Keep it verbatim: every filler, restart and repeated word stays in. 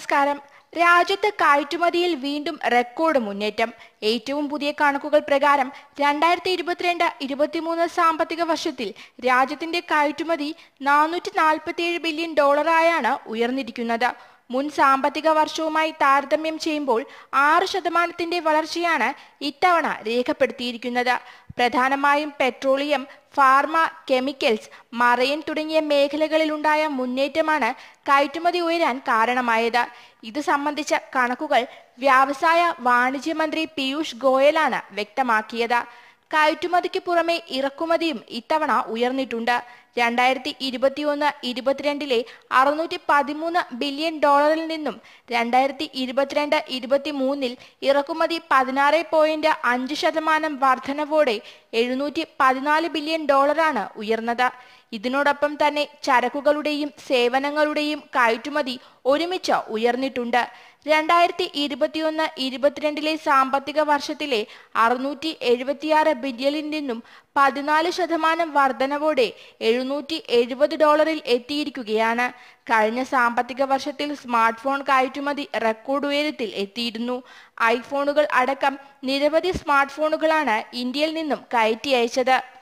നമസ്കാരം. രാജ്യത്ത് കയറ്റുമതിയിൽ വീണ്ടും റെക്കോർഡ് മുന്നേറ്റം. ഏറ്റവും പുതിയ കണക്കുകൾ പ്രകാരം രണ്ടായിരത്തി ഇരുപത്തിരണ്ട് ഇരുപത്തിമൂന്ന് സാമ്പത്തിക വർഷത്തിൽ രാജ്യത്തിന്റെ കയറ്റുമതി നാനൂറ്റി നാൽപ്പത്തിയേഴ് ബില്യൺ ഡോളറായാണ് ഉയർന്നിരിക്കുന്നത്. മുൻ സാമ്പത്തിക വർഷവുമായി താരതമ്യം ചെയ്യുമ്പോൾ ആറ് ശതമാനത്തിന്റെ വളർച്ചയാണ് ഇത്തവണ രേഖപ്പെടുത്തിയിരിക്കുന്നത്. പ്രധാനമായും പെട്രോളിയം, ഫാർമ, കെമിക്കൽസ്, മറൈൻ തുടങ്ങിയ മേഖലകളിലുണ്ടായ മുന്നേറ്റമാണ് കയറ്റുമതി ഉയരാൻ കാരണമായത്. ഇത് സംബന്ധിച്ച കണക്കുകൾ വ്യവസായ വാണിജ്യ മന്ത്രി പീയൂഷ് ഗോയലാണ് വ്യക്തമാക്കിയത്. കയറ്റുമതിക്ക് പുറമെ ഇറക്കുമതിയും ഇത്തവണ ഉയർന്നിട്ടുണ്ട്. രണ്ടായിരത്തി ഇരുപത്തിയൊന്ന് ഇരുപത്തിരണ്ടിലെ അറുന്നൂറ്റി പതിമൂന്ന് ബില്യൺ ഡോളറിൽ നിന്നും രണ്ടായിരത്തി ഇരുപത്തിരണ്ട് ഇരുപത്തി മൂന്നിൽ ഇറക്കുമതി പതിനാറ് പോയിന്റ് അഞ്ച് ശതമാനം വർധനവോടെ എഴുന്നൂറ്റി പതിനാല് ബില്യൺ ഡോളറാണ് ഉയർന്നത്. ഇതിനോടൊപ്പം തന്നെ ചരക്കുകളുടെയും സേവനങ്ങളുടെയും കയറ്റുമതി ഒരുമിച്ച് ഉയർന്നിട്ടുണ്ട്. രണ്ടായിരത്തി ഇരുപത്തിയൊന്ന് ഇരുപത്തിരണ്ടിലെ സാമ്പത്തിക വർഷത്തിലെ അറുന്നൂറ്റി എഴുപത്തിയാറ് ബില്യണിൽ നിന്നും പതിനാല് ശതമാനം വർധനവോടെ എഴുന്നൂറ്റി എഴുപത് ഡോളറിൽ എത്തിയിരിക്കുകയാണ്. കഴിഞ്ഞ സാമ്പത്തിക വർഷത്തിൽ സ്മാർട്ട് ഫോൺ കയറ്റുമതി റെക്കോർഡ് ഉയരത്തിൽ എത്തിയിരുന്നു. ഐഫോണുകൾ അടക്കം നിരവധി സ്മാർട്ട് ഫോണുകളാണ് ഇന്ത്യയിൽ നിന്നും കയറ്റി അയച്ചത്.